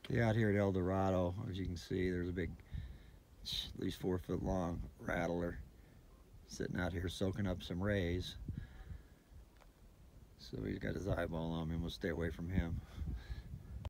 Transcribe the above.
Yeah, out here at El Dorado, as you can see, there's a big, at least 4 foot long rattler sitting out here soaking up some rays. So he's got his eyeball on me, and we'll stay away from him.